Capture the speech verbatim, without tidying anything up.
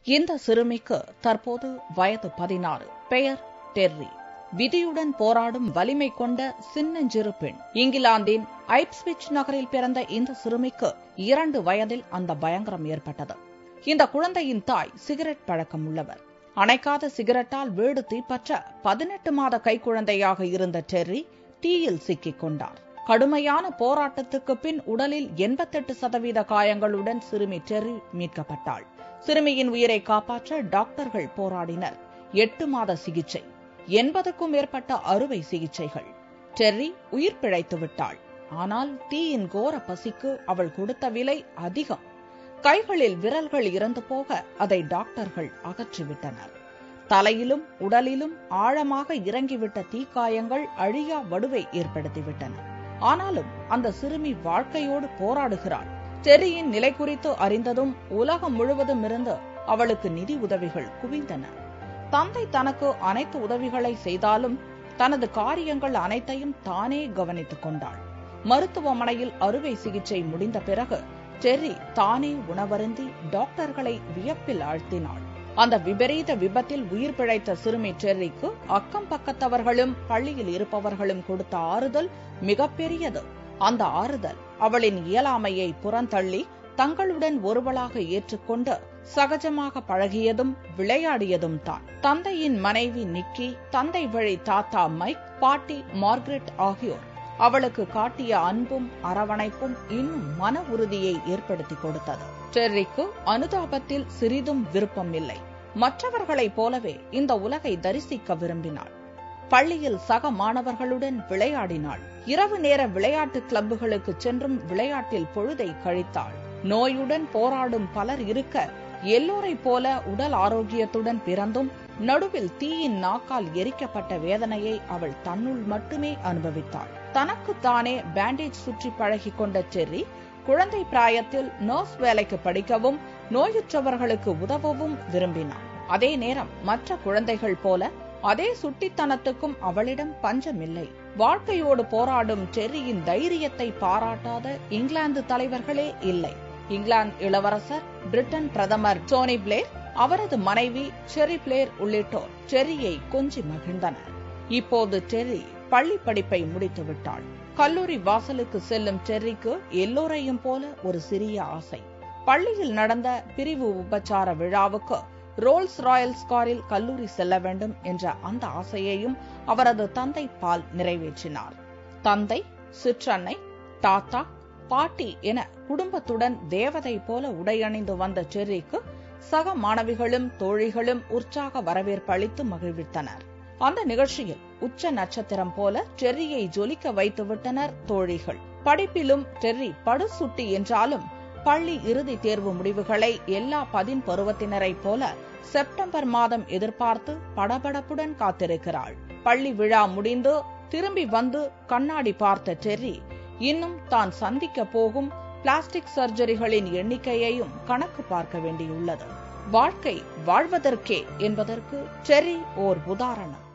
இந்த சிறுமிக்கு தற்போது வயது பதினாறு. பெயர் டெர்ரி. விதியுடன் போராடும் வலிமை கொண்ட சின்னஞ்சிறு பெண். இங்கிலாந்தின் ஐப்ஸ்விச் நகரில் பிறந்த இந்த சிறுமிக்கு இரண்டு வயதில் அந்த பயங்கரம் ஏற்பட்டது. இந்த குழந்தையின் தாய் சிகரெட் பழக்கம் உள்ளவர். அணைக்காத சிகரெட்டால் வீடு தீப்பற்ற பதினெட்டு மாத கைக்குழந்தையாக இருந்த டெர்ரி தீயில் சிக்கிக் கொண்டார். கடுமையான போராட்டத்துக்கு பின் உடலில் எண்பத்தெட்டு சதவீத காயங்களுடன் சிறுமி டெர்ரி மீட்கப்பட்டாள். சிறுமியின் உயிரை காப்பாற்ற டாக்டர்கள் போராடினர். எட்டு மாத சிகிச்சை, எண்பதுக்கும் மேற்பட்ட அறுவை சிகிச்சைகள். டெர்ரி உயிர் பிழைத்து விட்டாள். ஆனால் தீயின் கோர பசிக்கு அவள் கொடுத்த விலை அதிகம். கைகளில் விரல்கள் இறந்து போக அதை டாக்டர்கள் அகற்றிவிட்டனர். தலையிலும் உடலிலும் ஆழமாக இறங்கிவிட்ட தீக்காயங்கள் அழியா வடுவை ஏற்படுத்திவிட்டன. ஆனாலும் அந்த சிறுமி வாழ்க்கையோடு போராடுகிறாள். டெர்ரியின் நிலை குறித்து அறிந்ததும் உலகம் முழுவதும் இருந்து அவளுக்கு நிதி உதவிகள் குவிந்தன. தந்தை தனக்கு அனைத்து உதவிகளை செய்தாலும் தனது காரியங்கள் அனைத்தையும் தானே கவனித்துக் கொண்டாள். மருத்துவமனையில் அறுவை சிகிச்சை முடிந்த பிறகு டெர்ரி தானே உணவருந்தி டாக்டர்களை வியப்பில் ஆழ்த்தினாள். அந்த விபரீத விபத்தில் உயிர் பிழைத்த சிறுமி டெர்ரிக்கு அக்கம் பக்கத்தவர்களும் பள்ளியில் இருப்பவர்களும் கொடுத்த ஆறுதல் மிகப்பெரியது. அந்த ஆறுதல் அவளின் இயலாமையை புறந்தள்ளி தங்களுடன் ஒருவளாக ஏற்றுக்கொண்டு சகஜமாக பழகியதும் விளையாடியதும் தான். தந்தையின் மனைவி நிக்கி, தந்தை வழி தாத்தா மைக், பாட்டி மார்கரெட் ஆகியோர் அவளுக்கு காட்டிய அன்பும் அரவணைப்பும் இன்னும் மன உறுதியை ஏற்படுத்தி கொடுத்தது. டெர்ரிக்கு அனுதாபத்தில் சிறிதும் விருப்பம் இல்லை. மற்றவர்களைப் போலவே இந்த உலகை தரிசிக்க விரும்பினாள். பள்ளியில் சக மாணவர்களுடன் விளையாடினாள். இரவு நேர விளையாட்டு கிளப்புகளுக்கு சென்றும் விளையாட்டில் பொழுதை கழித்தாள். நோயுடன் போராடும் பலர் இருக்க எல்லோரைப் போல உடல் ஆரோக்கியத்துடன் பிறந்தும் நடுவில் தீயின் நாக்கால் எரிக்கப்பட்ட வேதனையை அவள் தன்னுள் மட்டுமே அனுபவித்தாள். தனக்குத்தானே பேண்டேஜ் சுற்றி பழகி கொண்ட டெர்ரி குழந்தை பிராயத்தில் நர்ஸ் வேலைக்கு படிக்கவும் நோயுற்றவர்களுக்கு உதவவும் விரும்பினாள். அதே நேரம் மற்ற குழந்தைகள் போல அதே சுட்டித்தனத்துக்கும் அவளிடம் பஞ்சமில்லை. வாழ்க்கையோடு போராடும் டெர்ரியின் தைரியத்தை பாராட்டாத இங்கிலாந்து தலைவர்களே இல்லை. இங்கிலாந்து இளவரசர், பிரிட்டன் பிரதமர் டோனி பிளேர், அவரது மனைவி செர்ரி பிளேர் உள்ளிட்டோர் டெர்ரியை கொஞ்சி மகிழ்ந்தனர். இப்போது டெர்ரி பள்ளி படிப்பை முடித்துவிட்டாள். கல்லூரி வாசலுக்கு செல்லும் டெர்ரிக்கு எல்லோரையும் போல ஒரு சிறிய ஆசை. பள்ளியில் நடந்த பிரிவு உபச்சார விழாவுக்கு ரோல்ஸ் ராயல்ஸ் காரில் கல்லூரி செல்ல வேண்டும் என்ற அந்த ஆசையையும் அவரது தந்தை பால் நிறைவேற்றினார். தந்தை, சிற்றன்னை, தாத்தா, பாட்டி என குடும்பத்துடன் தேவதை போல உடையணிந்து வந்த டெர்ரிக்கு சக மாணவிகளும் தோழிகளும் உற்சாக வரவேற்பு அளித்து மகிழ்வித்தனர். அந்த நிகழ்ச்சியில் உச்ச நட்சத்திரம் போல டெர்ரியை ஜொலிக்க வைத்துவிட்டனர் தோழிகள். படிப்பிலும் டெர்ரி படுசுட்டி என்றாலும் பள்ளி இறுதி தேர்வு முடிவுகளை எல்லா பதின் பருவத்தினரைப் போல செப்டம்பர் மாதம் எதிர்பார்த்து படபடப்புடன் காத்திருக்கிறாள். பள்ளி விழா முடிந்து திரும்பி வந்து கண்ணாடி பார்த்த டெர்ரி இன்னும் தான் சந்திக்க போகும் பிளாஸ்டிக் சர்ஜரிகளின் எண்ணிக்கையையும் கணக்கு பார்க்க வேண்டியுள்ளது. வாழ்க்கை வாழ்வதற்கே என்பதற்கு டெர்ரி ஓர் உதாரணம்.